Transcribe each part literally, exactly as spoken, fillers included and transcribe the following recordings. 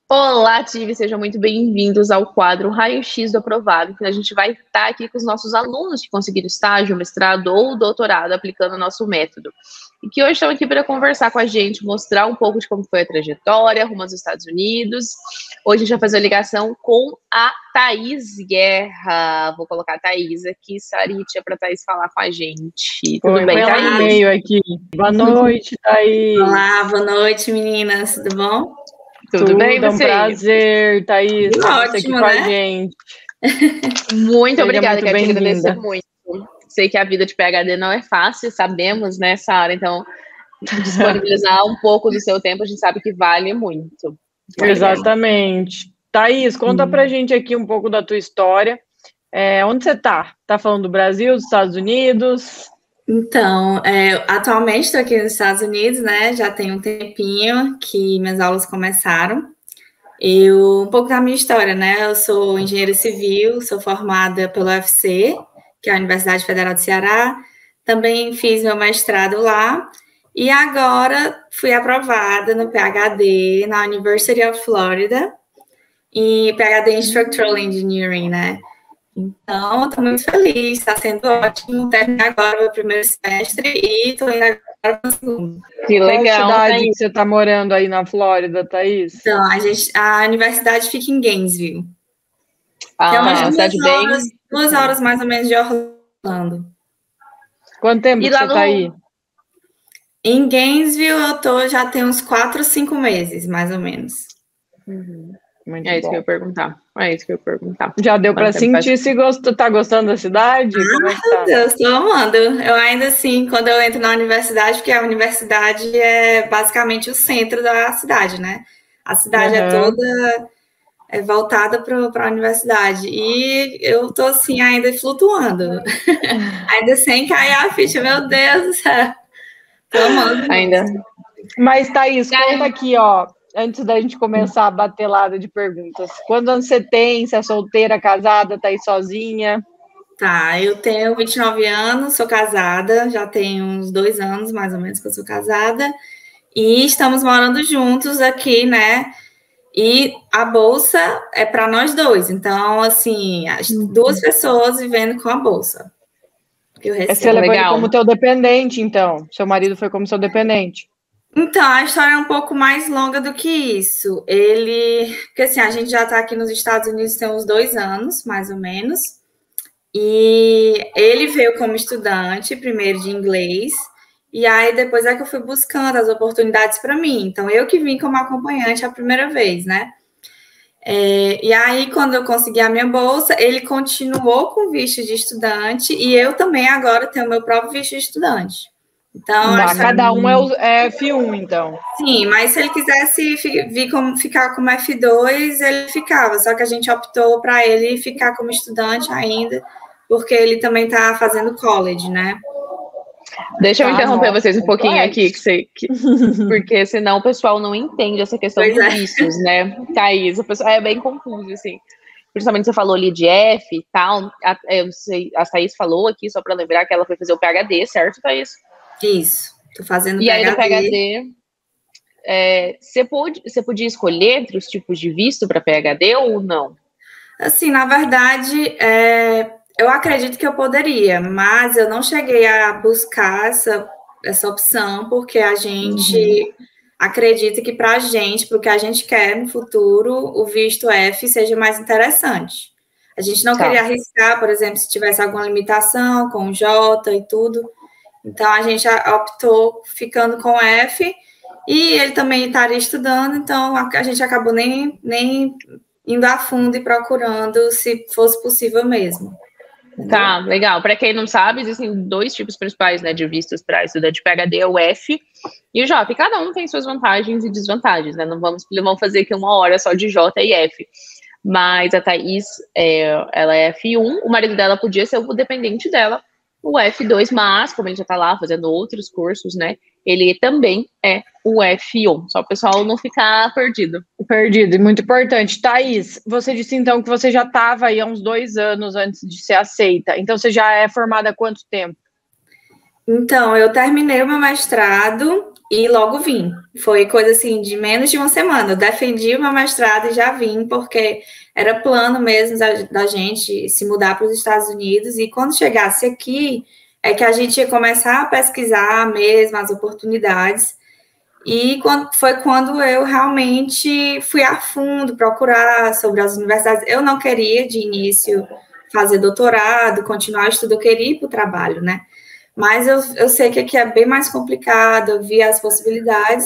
Olá, Tive, sejam muito bem-vindos ao quadro Raio-X do Aprovado, que a gente vai estar aqui com os nossos alunos que conseguiram estágio, mestrado ou doutorado aplicando o nosso método. E que hoje estão aqui para conversar com a gente, mostrar um pouco de como foi a trajetória rumo aos Estados Unidos. Hoje a gente vai fazer a ligação com a Thaís Guerra. Vou colocar a Thaís aqui, Saritia, para a Thaís falar com a gente. Tudo Oi, bem, Thaís? Thaís? Meio aqui. Boa noite, Thaís. Olá, boa noite, meninas. Tudo bom? Tudo, Tudo bem, é um prazer, Thaís, ter você aqui com né? a gente. Muito Seja obrigada, muito quero te bem-vinda. agradecer muito. Sei que a vida de P H D não é fácil, sabemos, né, Sara? Então, disponibilizar um pouco do seu tempo, a gente sabe que vale muito. Vale Exatamente. Mesmo. Thaís, conta hum. pra gente aqui um pouco da tua história. É, onde você tá? Tá falando do Brasil, dos Estados Unidos? Então, é, atualmente estou aqui nos Estados Unidos, né? Já tem um tempinho que minhas aulas começaram. Eu, um pouco da minha história, né? Eu sou engenheira civil, sou formada pelo U F C, que é a Universidade Federal do Ceará. Também fiz meu mestrado lá. E agora fui aprovada no P H D na University of Florida, em P H D em Structural Engineering, né? Então, estou muito feliz, está sendo ótimo. Terminei agora o meu primeiro semestre e estou indo agora para o segundo. Que legal. Qual cidade que você está morando aí na Flórida, Thaís? Então, a, gente, a universidade fica em Gainesville. Ah, que é umas é uma duas, cidade horas, bem... duas horas mais ou menos de Orlando. Quanto tempo E que você no... está aí? Em Gainesville eu tô, já tem uns quatro, cinco meses, mais ou menos. Uhum. Muito é isso bom. que eu ia perguntar. É isso que eu ia perguntar. Já deu para sentir se gosto, tá gostando da cidade? Ah, Como é que tá? meu Deus, tô amando. Eu ainda assim, quando eu entro na universidade, porque a universidade é basicamente o centro da cidade, né? A cidade Uhum. é toda é, voltada para a universidade. E eu tô assim, ainda flutuando. ainda sem cair a ficha, meu Deus do céu. Tô amando. Ainda. Mas, Thaís, conta aqui, ó. Antes da gente começar a batelada de perguntas. Quantos anos você tem? Você é solteira, casada, tá aí sozinha? Tá, eu tenho vinte e nove anos, sou casada, já tem uns dois anos, mais ou menos, que eu sou casada. E estamos morando juntos aqui, né? E a bolsa é para nós dois. Então, assim, as duas pessoas vivendo com a bolsa. Que eu recebo. Você levou ele como teu dependente, então? Seu marido foi como seu dependente? Então, a história é um pouco mais longa do que isso. Ele... Porque, assim, a gente já está aqui nos Estados Unidos tem uns dois anos, mais ou menos. E ele veio como estudante, primeiro de inglês. E aí, depois é que eu fui buscando as oportunidades para mim. Então, eu que vim como acompanhante a primeira vez, né? É, e aí, quando eu consegui a minha bolsa, ele continuou com visto de estudante. E eu também agora tenho o meu próprio visto de estudante. Então, mas cada um é, o, é F um, então. Sim, mas se ele quisesse vir como, ficar como F dois, ele ficava. Só que a gente optou para ele ficar como estudante ainda, porque ele também está fazendo college, né? Deixa eu ah, interromper nossa, vocês um pouquinho complexo. aqui, que você, que, porque senão o pessoal não entende essa questão Pois dos é. vistos, né? Thaís, o pessoal é bem confuso, assim. Principalmente você falou ali de F e tal. A, eu sei, a Thaís falou aqui, só para lembrar que ela foi fazer o P H D, certo, Thaís? Isso, tô fazendo e P H D. aí no P H D, é, você, pode, você podia escolher entre os tipos de visto para P H D ou não? Assim, na verdade, é, eu acredito que eu poderia, mas eu não cheguei a buscar essa, essa opção, porque a gente uhum. acredita que para a gente, para o que a gente quer no futuro, o visto F seja mais interessante. A gente não tá. queria arriscar, por exemplo, se tivesse alguma limitação com o J e tudo. Então, a gente optou ficando com F e ele também estaria estudando, então a gente acabou nem, nem indo a fundo e procurando se fosse possível mesmo. Tá, legal. Para quem não sabe, existem dois tipos principais, né, de vistos para estudante de P H D, o F e o J. Cada um tem suas vantagens e desvantagens, né? Não vamos, não vamos fazer aqui uma hora só de J e F. Mas a Thaís, é, ela é F um, o marido dela podia ser o dependente dela, o F dois, mas como ele já tá lá fazendo outros cursos, né, ele também é o F um, só o pessoal não ficar perdido. Perdido, e muito importante. Thaís, você disse então que você já estava aí há uns dois anos antes de ser aceita, então você já é formada há quanto tempo? Então, eu terminei o meu mestrado e logo vim. Foi coisa assim de menos de uma semana. Eu defendi o meu mestrado e já vim, porque era plano mesmo da, da gente se mudar para os Estados Unidos. E quando chegasse aqui, é que a gente ia começar a pesquisar mesmo as oportunidades. E quando, foi quando eu realmente fui a fundo procurar sobre as universidades. Eu não queria, de início, fazer doutorado, continuar o estudo, eu queria ir para o trabalho, né? Mas eu, eu sei que aqui é bem mais complicado, eu vi as possibilidades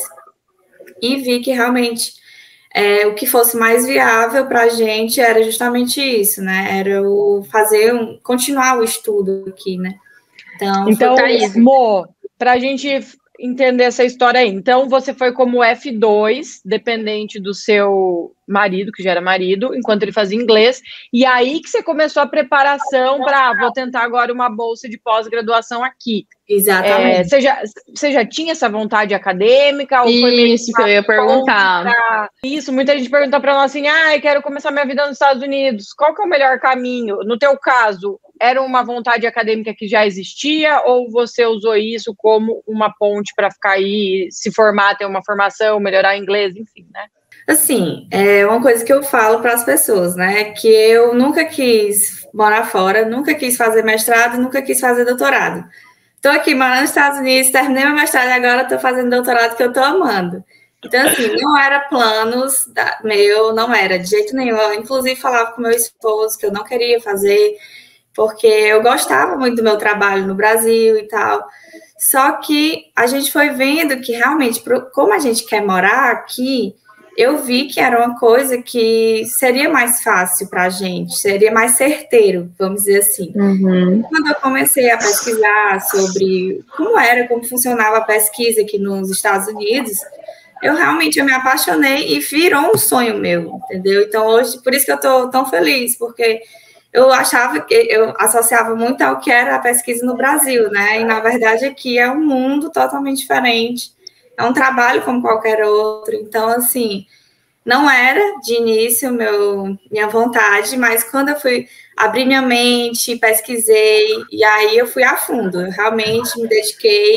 e vi que realmente é, o que fosse mais viável para a gente era justamente isso, né? Era o fazer, um, continuar o estudo aqui, né? Então, então Mo, para a gente entender essa história aí. Então, você foi como F dois, dependente do seu marido, que já era marido, enquanto ele fazia inglês, e aí que você começou a preparação para, ah, vou tentar agora uma bolsa de pós-graduação aqui. Exatamente. É, você, já, você já tinha essa vontade acadêmica? Ou isso foi meio que eu ia perguntar. Pra... Isso, muita gente pergunta para nós assim, ah, eu quero começar minha vida nos Estados Unidos, qual que é o melhor caminho? No teu caso, era uma vontade acadêmica que já existia, ou você usou isso como uma ponte para ficar aí, se formar, ter uma formação, melhorar inglês, enfim, né? Assim, é uma coisa que eu falo para as pessoas, né, que eu nunca quis morar fora, nunca quis fazer mestrado, nunca quis fazer doutorado. Estou aqui morando nos Estados Unidos, terminei meu mestrado e agora estou fazendo doutorado que eu estou amando. Então, assim, não era planos da, meu, não era de jeito nenhum. Eu, inclusive, falava com meu esposo que eu não queria fazer, porque eu gostava muito do meu trabalho no Brasil e tal. Só que a gente foi vendo que realmente, como a gente quer morar aqui, eu vi que era uma coisa que seria mais fácil para a gente, seria mais certeiro, vamos dizer assim. Uhum. Quando eu comecei a pesquisar sobre como era, como funcionava a pesquisa aqui nos Estados Unidos, eu realmente eu me apaixonei e virou um sonho meu, entendeu? Então, hoje, por isso que eu estou tão feliz, porque eu achava que eu associava muito ao que era a pesquisa no Brasil, né? E, na verdade, aqui é um mundo totalmente diferente. É um trabalho como qualquer outro. Então, assim, não era de início meu, minha vontade, mas quando eu fui abrir minha mente, pesquisei, e aí eu fui a fundo. Eu realmente me dediquei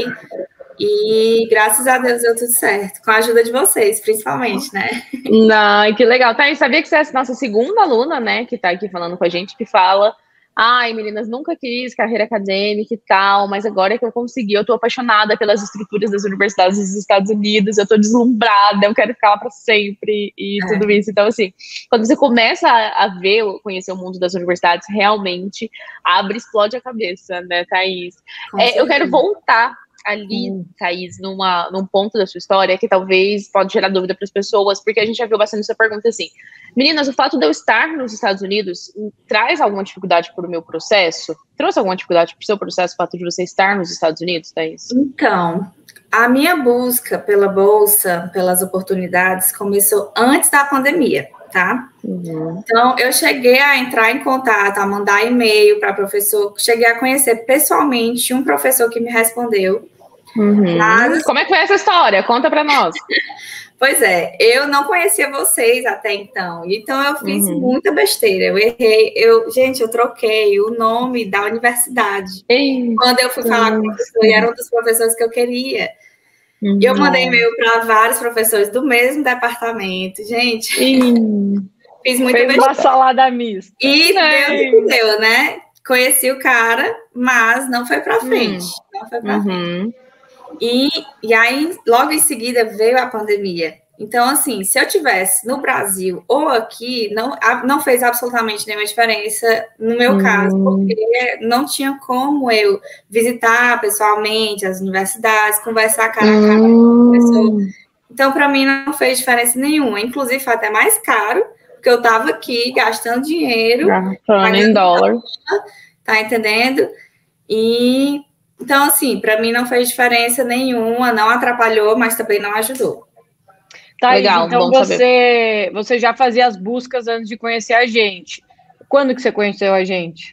e, graças a Deus, deu tudo certo. Com a ajuda de vocês, principalmente, né? Não, que legal. Tá, e sabia que você é a nossa segunda aluna, né, que tá aqui falando com a gente, que fala... Ai, meninas, nunca quis carreira acadêmica e tal, mas agora é que eu consegui, eu tô apaixonada pelas estruturas das universidades dos Estados Unidos, eu tô deslumbrada, eu quero ficar lá para sempre e é. tudo isso. Então, assim, quando você começa a, a ver, conhecer o mundo das universidades, realmente abre, explode a cabeça, né, Thaís? É, eu quero voltar ali, hum. Thaís, numa, num ponto da sua história que talvez pode gerar dúvida para as pessoas, porque a gente já viu bastante essa pergunta assim, meninas, o fato de eu estar nos Estados Unidos traz alguma dificuldade para o meu processo? Trouxe alguma dificuldade para o seu processo o fato de você estar nos Estados Unidos, Thaís? Então, a minha busca pela bolsa, pelas oportunidades, começou antes da pandemia, tá? Uhum. Então, eu cheguei a entrar em contato, a mandar e-mail para professor, cheguei a conhecer pessoalmente um professor que me respondeu. Uhum. Mas... Como é que foi essa história? Conta para nós. Pois é, eu não conhecia vocês até então, então eu fiz uhum. muita besteira, eu errei, eu, gente, eu troquei o nome da universidade. Ei, quando eu fui falar com o professor, e era um dos professores que eu queria. Uhum. Eu mandei e-mail para vários professores do mesmo departamento, gente. Uhum. Fiz muita Fez besteira. Uma salada mista. E Deus me deu, né? Conheci o cara, mas não foi para frente. Uhum. Não foi para uhum. frente. E, e aí, logo em seguida, veio a pandemia. Então, assim, se eu tivesse no Brasil ou aqui, não, não fez absolutamente nenhuma diferença no meu hum. caso, porque não tinha como eu visitar pessoalmente as universidades, conversar cara a cara com o professor. Então, para mim, não fez diferença nenhuma. Inclusive, foi até mais caro, porque eu estava aqui gastando dinheiro. Falando em dólar. Tá entendendo? E... Então, assim, para mim não fez diferença nenhuma, não atrapalhou, mas também não ajudou. Thaís, Legal, então você, você já fazia as buscas antes de conhecer a gente. Quando que você conheceu a gente?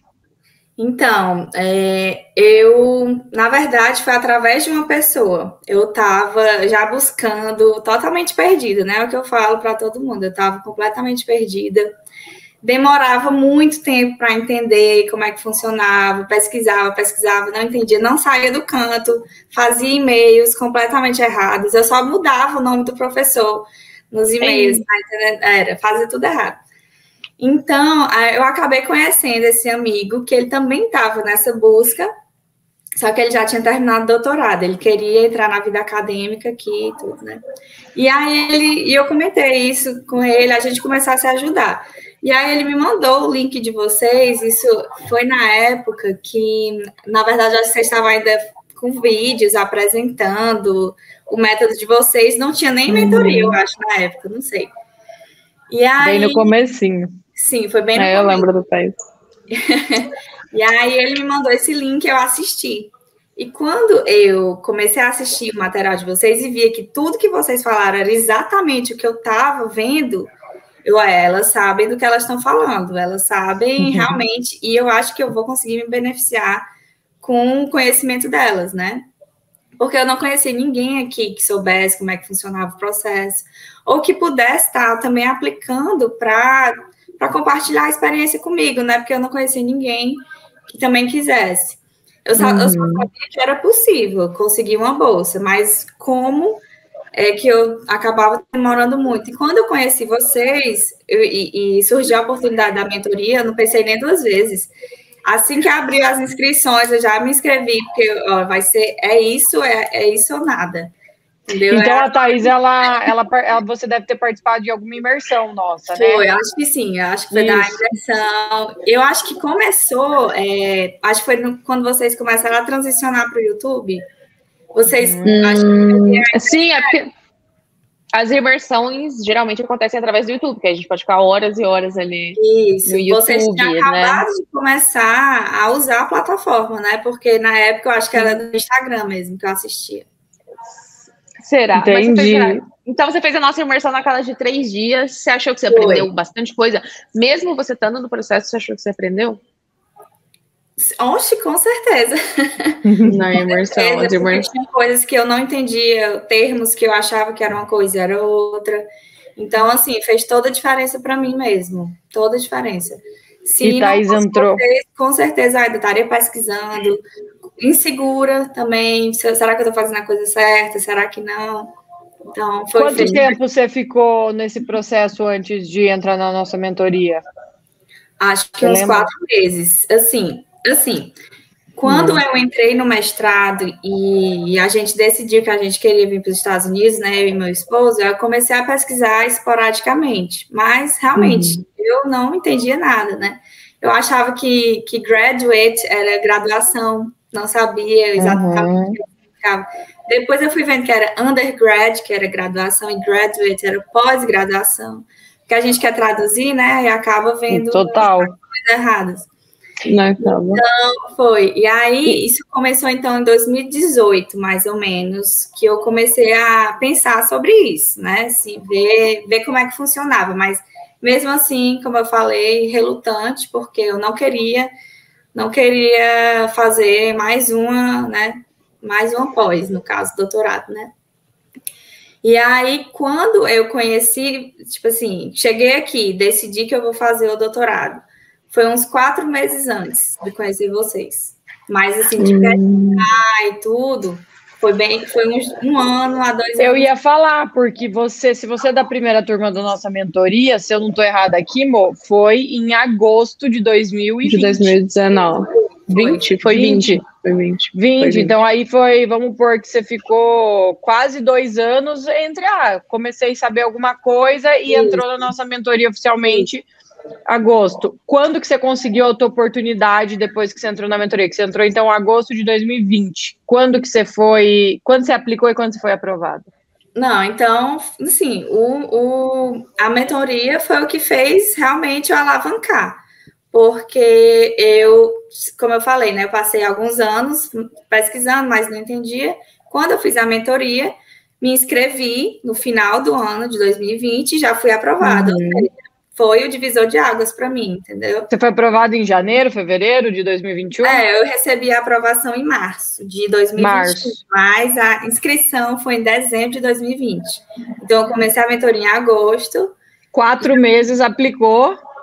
Então, é, eu, na verdade, foi através de uma pessoa. Eu estava já buscando, totalmente perdida, né? É o que eu falo para todo mundo. Eu estava completamente perdida. demorava muito tempo para entender como é que funcionava, pesquisava, pesquisava, não entendia, não saía do canto, fazia e-mails completamente errados, eu só mudava o nome do professor nos e-mails, tá entendendo? Era, fazia tudo errado. Então, eu acabei conhecendo esse amigo, que ele também estava nessa busca, só que ele já tinha terminado o doutorado, ele queria entrar na vida acadêmica aqui e tudo, né? E aí ele, e eu comentei isso com ele, a gente começou a se ajudar. E aí ele me mandou o link de vocês, isso foi na época que, na verdade, vocês estavam ainda com vídeos apresentando o método de vocês, não tinha nem mentoria, eu acho, na época, não sei. E aí, bem no comecinho. Sim, foi bem no é, começo. Eu lembro do país. E aí ele me mandou esse link, eu assisti. E quando eu comecei a assistir o material de vocês e via que tudo que vocês falaram era exatamente o que eu estava vendo, eu, elas sabem do que elas estão falando, elas sabem realmente, e eu acho que eu vou conseguir me beneficiar com o conhecimento delas, né? Porque eu não conhecia ninguém aqui que soubesse como é que funcionava o processo, ou que pudesse estar também aplicando para para compartilhar a experiência comigo, né? Porque eu não conhecia ninguém que também quisesse. Eu só, uhum. eu só sabia que era possível conseguir uma bolsa, mas como é que eu acabava demorando muito. E quando eu conheci vocês, eu, e, e surgiu a oportunidade da mentoria, eu não pensei nem duas vezes. Assim que abriu as inscrições, eu já me inscrevi, porque ó, vai ser, é isso, é, é isso ou nada. Entendeu? Então, é a Thaís, ela, ela, ela, você deve ter participado de alguma imersão nossa, né? Foi, acho que sim, acho que foi isso. Da imersão. Eu acho que começou, é, acho que foi no, quando vocês começaram a transicionar para o YouTube. Vocês, hum, acho que... Sim, é porque as imersões geralmente acontecem através do YouTube, porque a gente pode ficar horas e horas ali Isso, no YouTube, vocês tinham acabado né? de começar a usar a plataforma, né? Porque na época eu acho que era do Instagram mesmo que eu assistia. Será? Entendi. Mas você fez, então você fez a nossa imersão naquela de três dias, você achou que você Foi. aprendeu bastante coisa? Mesmo você estando no processo, você achou que você aprendeu? Oxe, com certeza. Na imersão. Com certeza, porque tinha coisas que eu não entendia, termos que eu achava que era uma coisa, era outra. Então, assim, fez toda a diferença para mim mesmo. Toda a diferença. Se e Thaís entrou. Vocês, com certeza ainda estaria pesquisando, insegura também. Será que eu estou fazendo a coisa certa? Será que não? Então, foi Quanto feliz. tempo você ficou nesse processo antes de entrar na nossa mentoria? Acho que você uns lembra? quatro meses. Assim, assim, quando hum. eu entrei no mestrado e, e a gente decidiu que a gente queria vir para os Estados Unidos, né, eu e meu esposo, eu comecei a pesquisar esporadicamente, mas realmente hum. eu não entendia nada, né? Eu achava que, que graduate era graduação, não sabia exatamente uhum. o que significava. Depois eu fui vendo que era undergrad, que era graduação, e graduate era pós-graduação, porque a gente quer traduzir, né, e acaba vendo Total. coisas erradas. Não, então, foi. E aí, isso começou, então, em dois mil e dezoito, mais ou menos, que eu comecei a pensar sobre isso, né, assim, ver, ver como é que funcionava, mas mesmo assim, como eu falei, relutante, porque eu não queria, não queria fazer mais uma, né, mais uma pós, no caso, doutorado, né. E aí, quando eu conheci, tipo assim, cheguei aqui, decidi que eu vou fazer o doutorado, foi uns quatro meses antes de conhecer vocês. Mas, assim, de pesquisar e tudo, foi bem, foi uns, um ano a dois anos. Eu ia falar, porque você, se você é da primeira turma da nossa mentoria, se eu não estou errada aqui, Mo, foi em agosto de dois mil e vinte. De dois mil e dezenove. vinte? Foi vinte. Foi vinte. vinte. Foi vinte. Então aí foi, vamos pôr que você ficou quase dois anos entre, ah, comecei a saber alguma coisa e Isso. entrou na nossa mentoria oficialmente Isso. agosto. Quando que você conseguiu a tua oportunidade depois que você entrou na mentoria? Que você entrou, então, em agosto de dois mil e vinte. Quando que você foi, quando você aplicou e quando você foi aprovado? Não, então, assim, o, o, a mentoria foi o que fez realmente eu alavancar. Porque eu, como eu falei, né, eu passei alguns anos pesquisando, mas não entendia. Quando eu fiz a mentoria, me inscrevi no final do ano de dois mil e vinte e já fui aprovada. Uhum. Foi o divisor de águas para mim, entendeu? Você foi aprovado em janeiro, fevereiro de dois mil e vinte e um? É, eu recebi a aprovação em março de dois mil e vinte e um, março. Mas a inscrição foi em dezembro de dois mil e vinte. Então, eu comecei a mentoria em agosto. Quatro meses aplicou.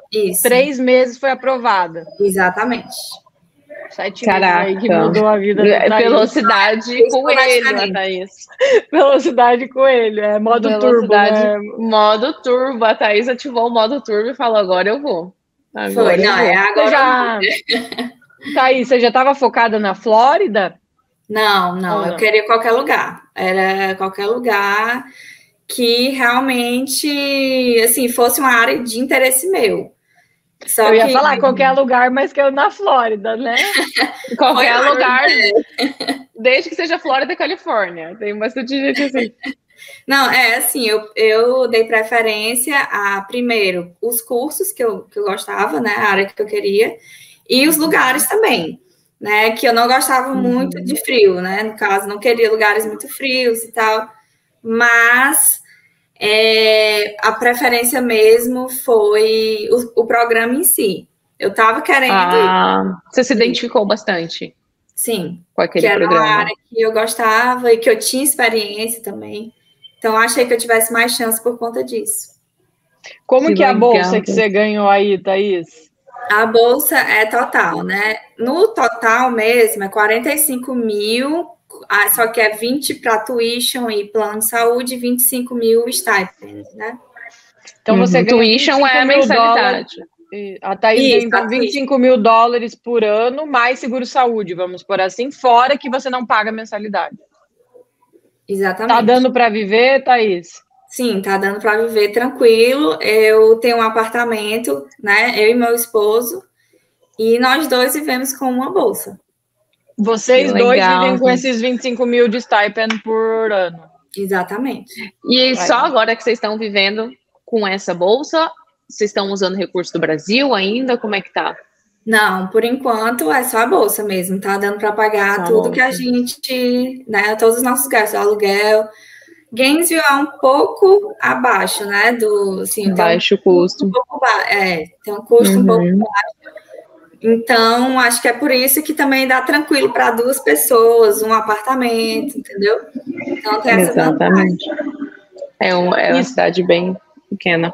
Isso. Três meses foi aprovada. Exatamente. Sete Caraca. meses aí que mudou a vida do Thaís. Velocidade coelho, a Thaís. Velocidade coelho, é modo Velocidade, turbo. Né? Modo turbo. A Thaís ativou o modo turbo e falou, agora eu vou. Agora foi, eu não, vou. é agora. Você já... Thaís, você já estava focada na Flórida? Não, não, eu queria qualquer lugar. Era qualquer lugar que realmente, assim, fosse uma área de interesse meu. Só eu ia que... falar qualquer lugar, mas que eu na Flórida, né? Qualquer lugar, desde que seja Flórida e Califórnia. Tem bastante gente assim. Não, é assim, eu, eu dei preferência a, primeiro, os cursos que eu, que eu gostava, né, a área que eu queria, e os lugares também, né, que eu não gostava uhum. muito de frio, né, no caso, não queria lugares muito frios e tal, mas é, a preferência mesmo foi o, o programa em si. Eu tava querendo... Ah, você se identificou bastante. Sim, com aquele que era programa. uma área que eu gostava e que eu tinha experiência também. Então, achei que eu tivesse mais chance por conta disso. Como que, que é a bolsa legal. que você ganhou aí, Thaís? A bolsa é total, né? No total mesmo, é quarenta e cinco mil, só que é vinte para tuition e plano de saúde, e vinte e cinco mil stipend, né? Então, você uhum. ganha tuition é a mensalidade. Dólares. A Thaís ganha, então, vinte e cinco mil dólares por ano, mais seguro-saúde, vamos por assim, fora que você não paga mensalidade. Exatamente. Tá dando para viver, Thaís? Sim, tá dando para viver tranquilo. Eu tenho um apartamento, né? Eu e meu esposo, e nós dois vivemos com uma bolsa. Vocês dois vivem com esses vinte e cinco mil de stipend por ano. Exatamente. E Vai. Só agora que vocês estão vivendo com essa bolsa, vocês estão usando recurso do Brasil ainda? Como é que tá? Não, por enquanto é só a bolsa mesmo, tá dando para pagar só tudo que a gente, né, todos os nossos gastos, aluguel. Gainesville é um pouco abaixo, né, do, assim, baixo tem um custo. Um pouco ba- é, tem um custo uhum. um pouco baixo. Então, acho que é por isso que também dá tranquilo para duas pessoas, um apartamento, entendeu? Então, tem essa Exatamente. É, um, é uma cidade bem pequena.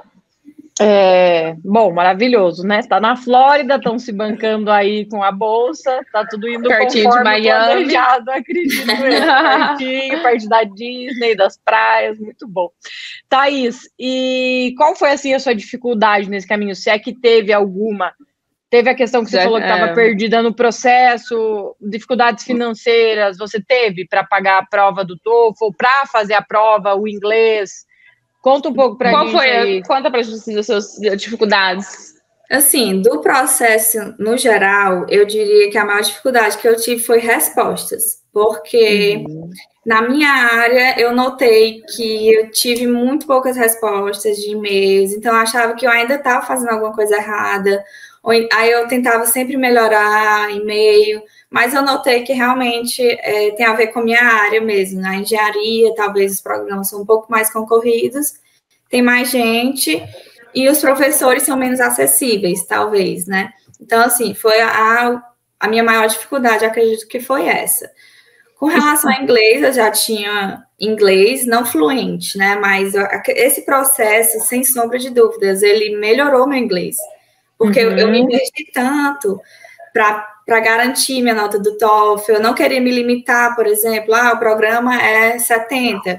É, bom, maravilhoso, né? Está na Flórida, estão se bancando aí com a bolsa, tá tudo indo pertinho conforme de Miami. planejado, acredito eu. Pertinho, perto da Disney, das praias, muito bom. Thaís, e qual foi, assim, a sua dificuldade nesse caminho? Se é que teve alguma? Teve a questão que você Já, falou que estava é... perdida no processo, dificuldades financeiras, você teve para pagar a prova do TOEFL, para fazer a prova, o inglês? Conta um pouco pra Qual gente foi aí. A, conta pra gente as suas dificuldades. Assim, do processo, no geral, eu diria que a maior dificuldade que eu tive foi respostas. Porque uhum. na minha área, eu notei que eu tive muito poucas respostas de e-mails. Então, eu achava que eu ainda estava fazendo alguma coisa errada. Ou, aí, eu tentava sempre melhorar e-mail. Mas eu notei que realmente é, tem a ver com a minha área mesmo. Na engenharia, talvez os programas são um pouco mais concorridos, tem mais gente, e os professores são menos acessíveis, talvez, né? Então, assim, foi a, a minha maior dificuldade, acredito que foi essa. Com relação ao inglês, eu já tinha inglês não fluente, né? Mas eu, esse processo, sem sombra de dúvidas, ele melhorou meu inglês. Porque uhum. eu, eu me investi tanto para para garantir minha nota do TOEFL. Eu não queria me limitar, por exemplo, ah, o programa é setenta,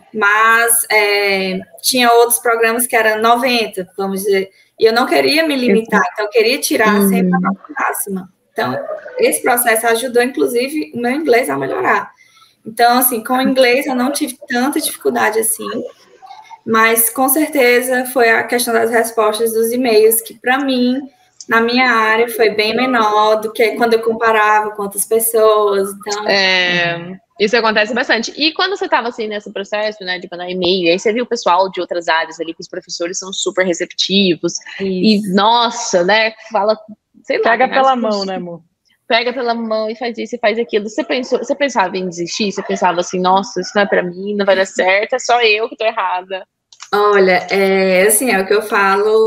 mas é, tinha outros programas que eram noventa, vamos dizer, e eu não queria me limitar, então eu queria tirar uhum. sempre a nota máxima. Então, esse processo ajudou, inclusive, o meu inglês a melhorar. Então, assim, com o inglês eu não tive tanta dificuldade assim, mas, com certeza, foi a questão das respostas dos e-mails, que, para mim, na minha área, foi bem menor do que quando eu comparava com outras pessoas. Então, é, isso acontece bastante. E quando você estava assim nesse processo, né, de mandar e-mail, aí você viu o pessoal de outras áreas ali, que os professores são super receptivos. Isso. E, nossa, né, fala, sei lá. Pega pela mão, né, amor? Pega pela mão e faz isso e faz aquilo. Você pensou, você pensava em desistir? Você pensava assim, nossa, isso não é pra mim, não vai dar certo, é só eu que tô errada. Olha, é assim, é o que eu falo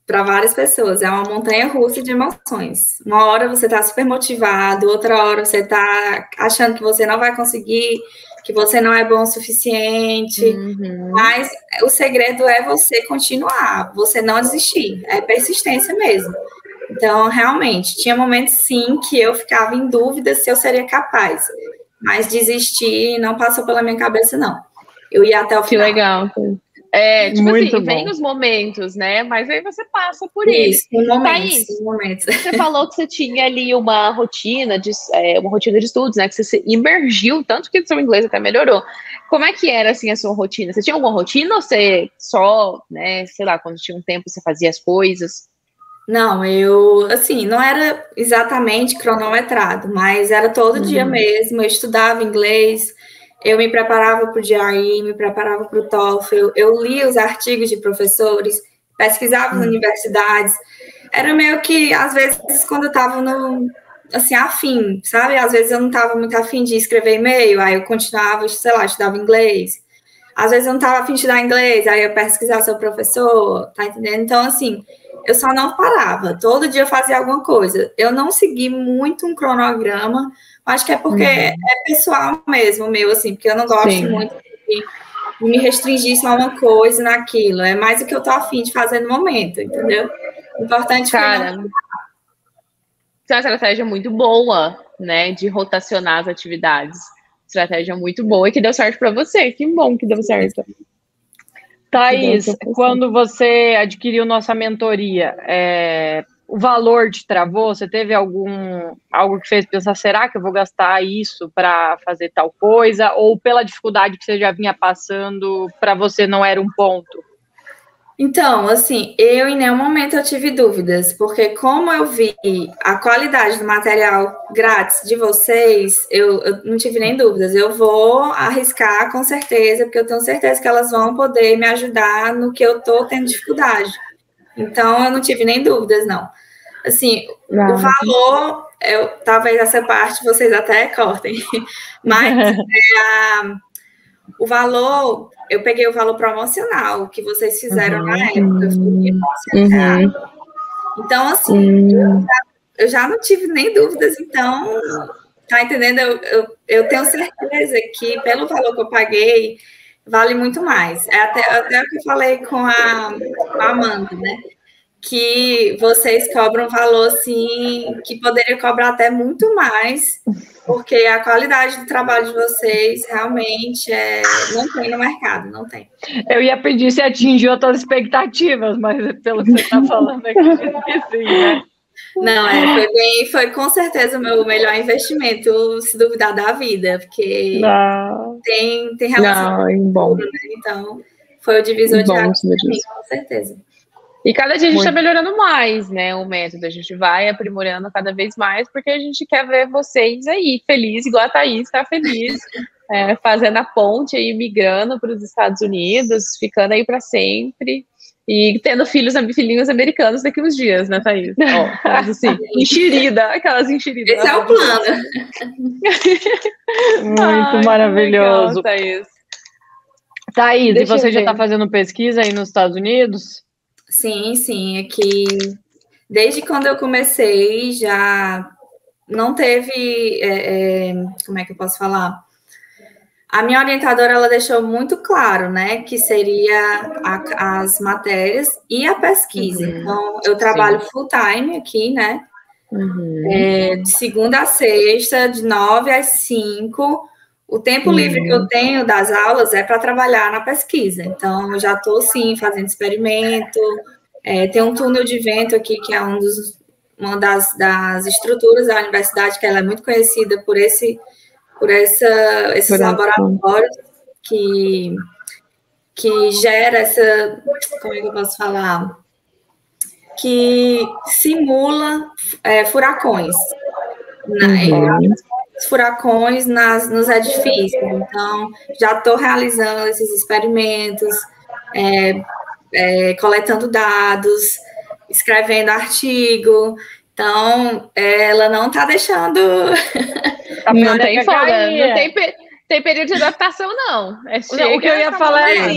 para várias pessoas. É uma montanha russa de emoções. Uma hora você está super motivado, outra hora você está achando que você não vai conseguir, que você não é bom o suficiente. Uhum. Mas o segredo é você continuar, você não desistir. É persistência mesmo. Então, realmente, tinha momentos, sim, que eu ficava em dúvida se eu seria capaz. Mas desistir não passou pela minha cabeça, não. Eu ia até o final. Que legal. É, tipo Muito assim, bom. vem os momentos, né? Mas aí você passa por Isso, eles. em momentos, Thaís, em momentos. você falou que você tinha ali uma rotina de, é, uma rotina de estudos, né? Que você se imergiu, tanto que o seu inglês até melhorou. Como é que era, assim, a sua rotina? Você tinha alguma rotina ou você só, né, sei lá, quando tinha um tempo você fazia as coisas? Não, eu, assim, não era exatamente cronometrado, mas era todo Uhum. dia mesmo. Eu estudava inglês, eu me preparava para o G R E, me preparava para o TOEFL, eu, eu lia os artigos de professores, pesquisava Uhum. as universidades. Era meio que, às vezes, quando eu estava no, assim, afim, sabe? Às vezes eu não estava muito afim de escrever e-mail, aí eu continuava, sei lá, estudava inglês. Às vezes eu não estava afim de estudar inglês, aí eu pesquisava sobre o professor, tá entendendo? Então, assim, eu só não parava. Todo dia eu fazia alguma coisa. Eu não segui muito um cronograma, acho que é porque uhum. é pessoal mesmo, meu, assim, porque eu não gosto Sim. muito de, de me restringir só uma coisa naquilo. É mais o que eu tô afim de fazer no momento, entendeu? O importante Cara, foi não... é uma estratégia muito boa, né, de rotacionar as atividades. Estratégia muito boa e que deu certo para você. Que bom que deu certo. Thaís, quando você adquiriu nossa mentoria, é, o valor te travou? Você teve algum algo que fez pensar, será que eu vou gastar isso para fazer tal coisa? Ou pela dificuldade que você já vinha passando, para você não era um ponto? Então, assim, eu em nenhum momento eu tive dúvidas, porque como eu vi a qualidade do material grátis de vocês, eu, eu não tive nem dúvidas. Eu vou arriscar com certeza, porque eu tenho certeza que elas vão poder me ajudar no que eu estou tendo dificuldade. Então, eu não tive nem dúvidas, não. Assim, não. O valor, eu, talvez essa parte vocês até cortem, mas é, a, o valor... Eu peguei o valor promocional que vocês fizeram uhum, na época. Eu fui uhum. Então, assim, uhum. eu, já, eu já não tive nem dúvidas. Então, tá entendendo? Eu, eu, eu tenho certeza que, pelo valor que eu paguei, vale muito mais. É até, até o que eu falei com a, com a Amanda, né? Que vocês cobram valor, assim, que poderia cobrar até muito mais, porque a qualidade do trabalho de vocês realmente é, não tem no mercado, não tem. Eu ia pedir se atingiu as suas expectativas, mas pelo que você está falando aqui, sim, né? Não, é, foi bem, foi com certeza o meu melhor investimento, se duvidar, da vida, porque não. tem, tem relação não, bom. Futuro, né? Então, foi o divisor de águas para mim, com certeza. E cada dia a gente está melhorando mais, né, o método, a gente vai aprimorando cada vez mais, porque a gente quer ver vocês aí, felizes, igual a Thaís está feliz, é, fazendo a ponte aí, migrando para os Estados Unidos, ficando aí para sempre, e tendo filhos, filhinhos americanos daqui uns dias, né, Thaís? Ó, assim, enxerida, aquelas enxeridas. Esse é o plano. Muito Ai, maravilhoso. Legal, Thaís. Thaís, Deixa e você já está fazendo pesquisa aí nos Estados Unidos? Sim, sim, é que desde quando eu comecei já não teve, é, é, como é que eu posso falar? A minha orientadora, ela deixou muito claro, né, que seria a, as matérias e a pesquisa. Uhum, então, eu trabalho sim. full time aqui, né, uhum. é, de segunda a sexta, de nove às cinco. O tempo uhum. livre que eu tenho das aulas é para trabalhar na pesquisa. Então, eu já estou, sim, fazendo experimento. É, tem um túnel de vento aqui, que é um dos, uma das, das estruturas da universidade, que ela é muito conhecida por, esse, por essa, esses por laboratórios que, que gera essa... Como é que eu posso falar? Que simula é, furacões. Uhum. furacões nas, nos edifícios. Então, já estou realizando esses experimentos, é, é, coletando dados, escrevendo artigo. Então, ela não está deixando... Não tem folga, não tem, tem período de adaptação, não. É não, o que eu ia falar é assim,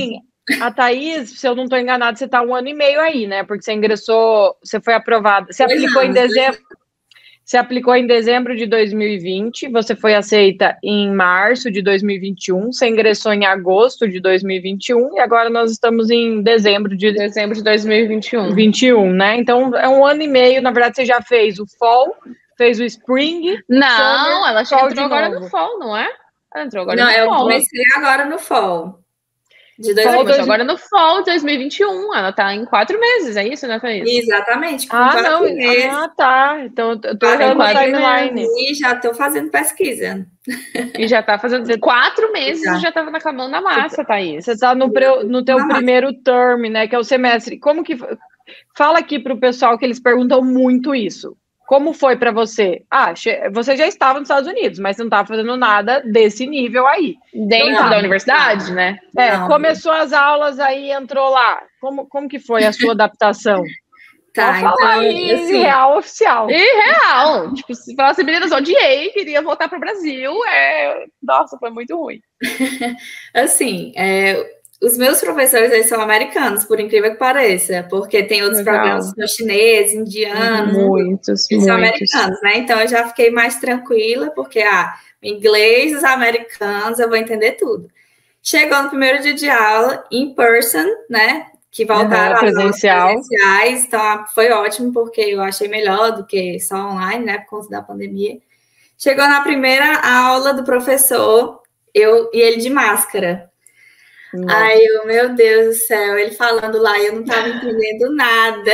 a Thaís, se eu não estou enganada, você está um ano e meio aí, né? Porque você ingressou, você foi aprovada, você dois aplicou anos, em dezembro. Você aplicou em dezembro de dois mil e vinte, você foi aceita em março de dois mil e vinte e um, você ingressou em agosto de dois mil e vinte e um e agora nós estamos em dezembro de, dezembro de dois mil e vinte e um. vinte e um, né? Então é um ano e meio, na verdade você já fez o fall, fez o spring. Não, summer, ela já entrou agora no fall, não é? Ela entrou agora não, no fall. Não, eu comecei agora no fall. De dois mil e vinte, agora no fall de dois mil e vinte e um, ela tá em quatro meses, é isso, né, Thaís? Exatamente. Ah, não, meses. Ah, tá, então eu tô olhando a timeline. E já tô fazendo pesquisa. E já tá fazendo quatro meses já. E já tava na mão na massa, Thaís. Você tá no, pre, no teu primeiro term, né, que é o semestre. Como que... Fala aqui pro pessoal que eles perguntam muito isso. Como foi para você? Ah, você já estava nos Estados Unidos, mas você não estava fazendo nada desse nível aí. Dentro não, da universidade, não. né? É, não, começou as aulas aí, entrou lá. Como, como que foi a sua adaptação? Tá, então, aí, assim, real oficial. E real. Tipo, se falasse, meninas, odiei, queria voltar para o Brasil. É... Nossa, foi muito ruim. Assim, é... os meus professores eles são americanos, por incrível que pareça, porque tem outros Legal. programas são chineses, indianos, muitos, eles muitos. são americanos, né? Então eu já fiquei mais tranquila, porque ah, inglês, os americanos, eu vou entender tudo. Chegou no primeiro dia de aula, in person, né? Que voltaram uhum, presencial. presenciais, então foi ótimo, porque eu achei melhor do que só online, né? Por conta da pandemia. Chegou na primeira aula do professor, eu e ele de máscara. Nossa. Aí eu, meu Deus do céu, ele falando lá, eu não estava entendendo nada.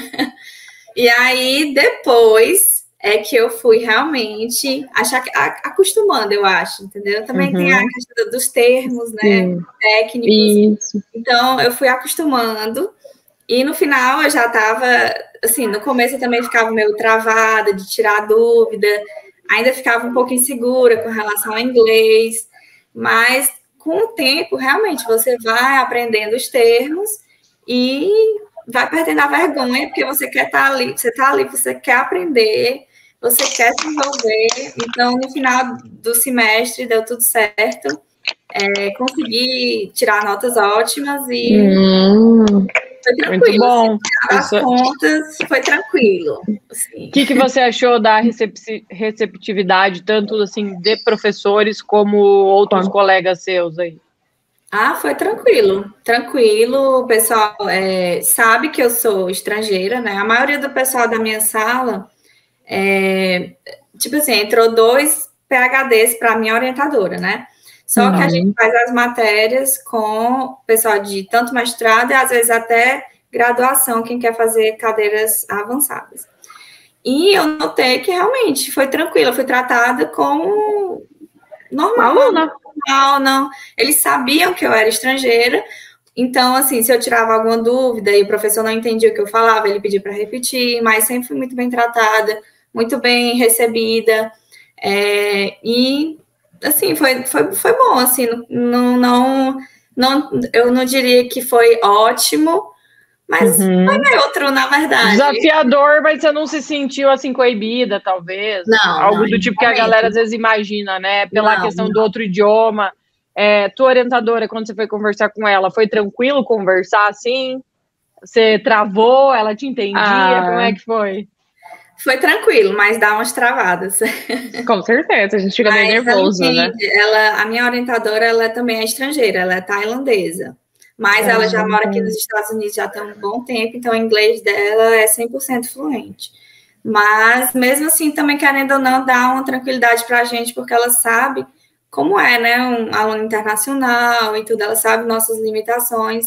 E aí, depois, é que eu fui realmente achar, acostumando, eu acho, entendeu? Também uhum. tem a questão dos termos, né, Sim. técnicos. Isso. Então, eu fui acostumando. E no final, eu já estava, assim, no começo eu também ficava meio travada, de tirar dúvida. Ainda ficava um pouco insegura com relação ao inglês. Mas... com o tempo, realmente, você vai aprendendo os termos e vai perdendo a vergonha, porque você quer estar ali, você está ali, você quer aprender, você quer se envolver. Então, no final do semestre, deu tudo certo. É, consegui tirar notas ótimas e hum, foi tranquilo. Muito bom. Assim, as contas, foi tranquilo. O assim. que, que você achou da receptividade, tanto assim, de professores como outros colegas seus aí? Ah, foi tranquilo, tranquilo. O pessoal é, sabe que eu sou estrangeira, né? A maioria do pessoal da minha sala, é, tipo assim, entrou dois P H Ds para a minha orientadora, né? Só uhum. que a gente faz as matérias com o pessoal de tanto mestrado e às vezes até graduação, quem quer fazer cadeiras avançadas. E eu notei que realmente foi tranquila, fui tratada como normal, aluna. Normal, não. Eles sabiam que eu era estrangeira, então, assim, se eu tirava alguma dúvida e o professor não entendia o que eu falava, ele pedia para repetir, mas sempre fui muito bem tratada, muito bem recebida, é, e, assim, foi, foi, foi bom, assim, não, não, não, eu não diria que foi ótimo, mas uhum. foi neutro, na verdade. Desafiador, mas você não se sentiu, assim, coibida, talvez? Não, Algo não, do tipo que a galera às vezes imagina, né? Pela não, questão não. do outro idioma. É, tua orientadora, quando você foi conversar com ela, foi tranquilo conversar, assim? Você travou, ela te entendia? Ah. Como é que foi? Foi tranquilo, mas dá umas travadas. Com certeza, a gente fica meio nervoso, né? Ela, a minha orientadora, ela também é estrangeira, ela é tailandesa. Mas é, ela já mora aqui nos Estados Unidos já tem um bom tempo, então o inglês dela é cem por cento fluente. Mas, mesmo assim, também querendo ou não, dá uma tranquilidade para a gente, porque ela sabe como é, né? Um aluno internacional e tudo, ela sabe nossas limitações.